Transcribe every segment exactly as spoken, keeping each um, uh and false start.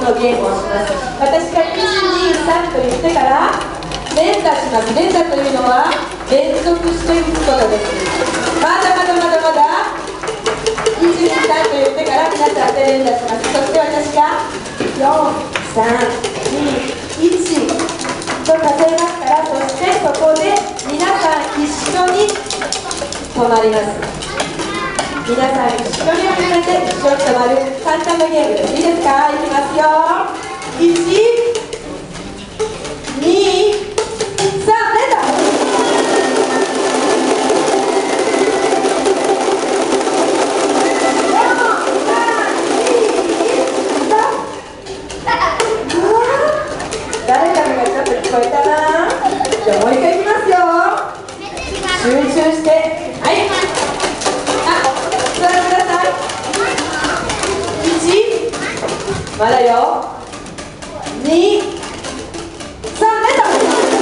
のゲームをします。私がいちにさんと言ってから連打します。連打というのは連続して打つことです。まだまだまだまだいちにさんと言ってから皆さんで連打します。そして私がよん、さん、に、いちと数えますから、そしてそこで皆さん一緒に止まります。皆さん一緒に始めて一緒に止まる簡単なゲームです。いいですか？いきますよ。いち、に、さん、連打。誰かのがちょっと聞こえたな。じゃあもう一回いきますよ。集中して、はい、あ、座ってください。いち、まだよ。に、さん、連打。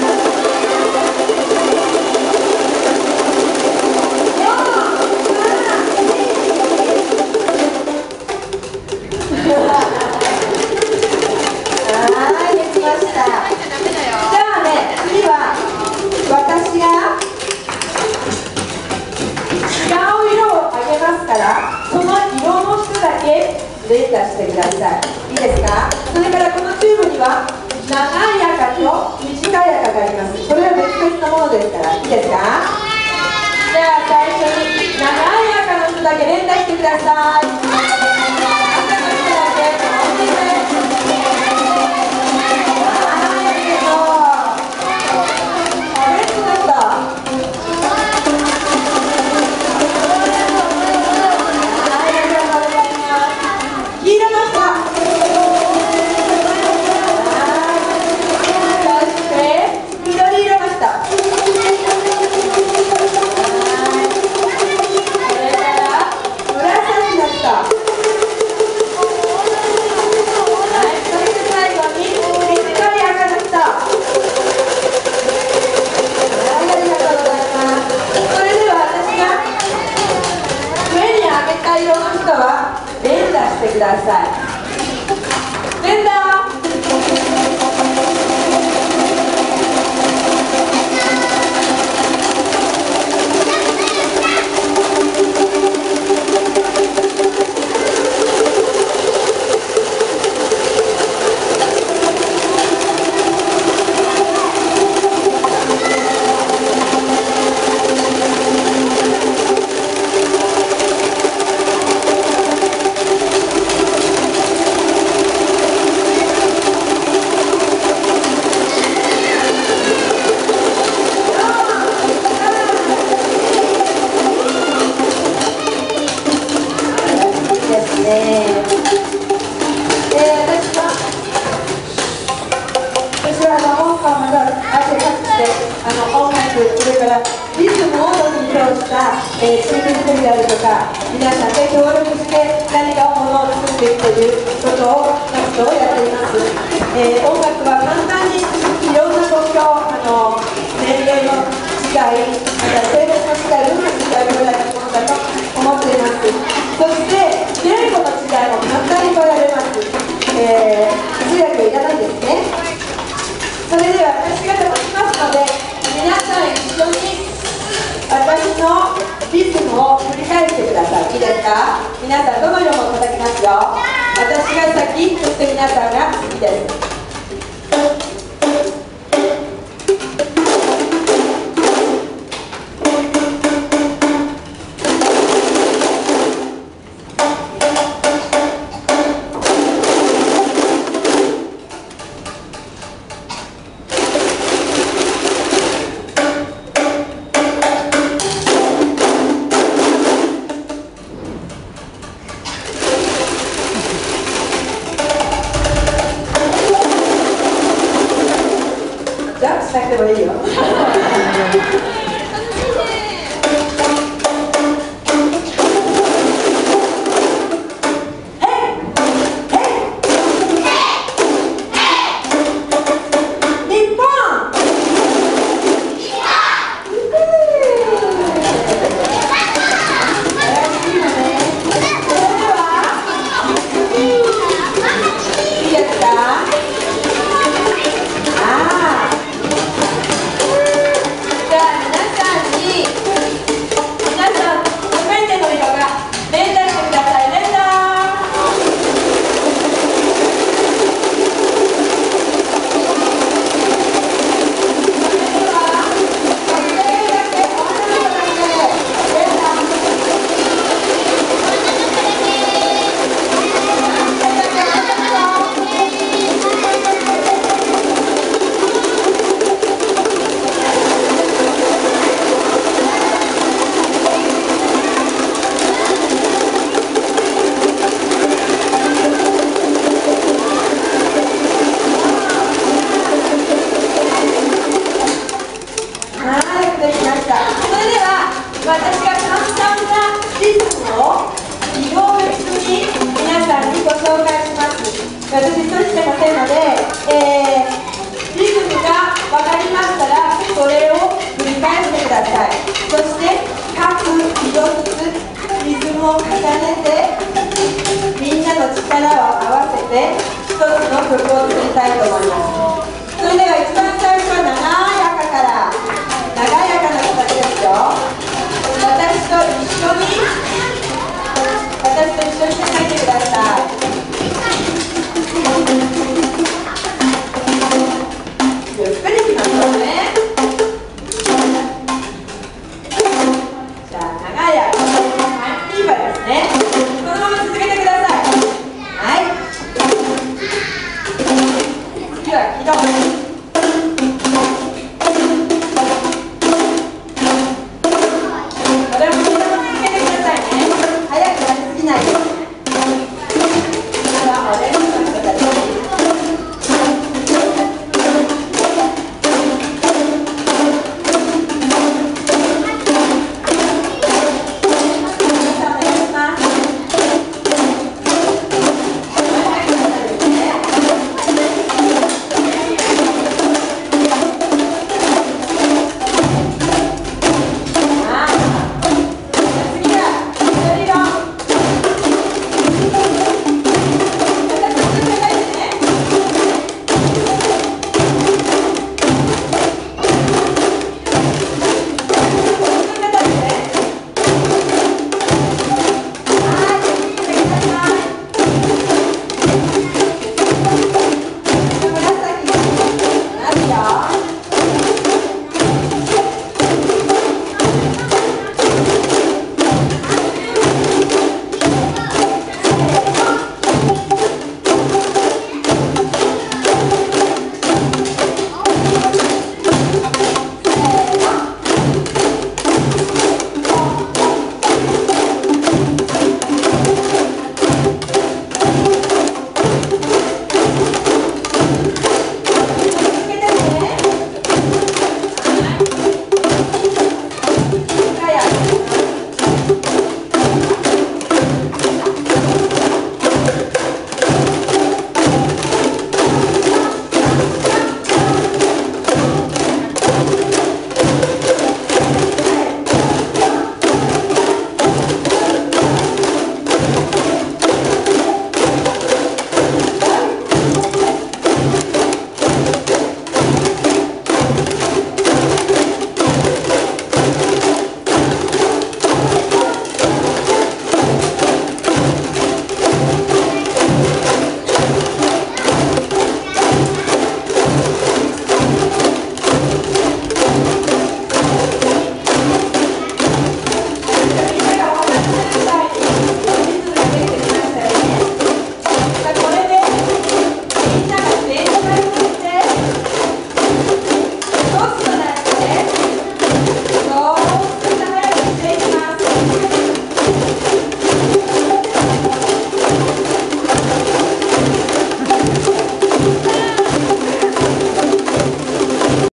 私が違う色をあげますから、その色の人だけ連打してください。いいですか？それからこのチューブには長い赤と短い赤があります。これは別々のものですから、いいですか？じゃあ最初に長い赤の人だけ連打してください。連打してください。連打。あの音楽、それからリズムを特に通した、えー、シングル作りであるとか、皆さんで協力して何かものを作っていくということを活動をやっています。えー、音楽は簡単にいろんな状況、あの年齢の違い、また性別の違い、文化の違いをやるものだと思っています。そして言語の違いも簡単に変えられます。えー、通訳いらないですね。それでは私が叩きますので、皆さん一緒に私のリズムを繰り返してください。いいですか？皆さんどの色も叩きますよ。私が先、そして皆さんが次です。ジャンプしなくてもいいよ。いいですか？ 私が簡単なリズムを移動別に皆さんにご紹介します。私一人しかいませんので、えー、リズムが分かりましたらそれを繰り返してください。そして各移動ずつリズムを重ねてみんなの力を合わせて一つの曲を作りたいと思います。それでは一番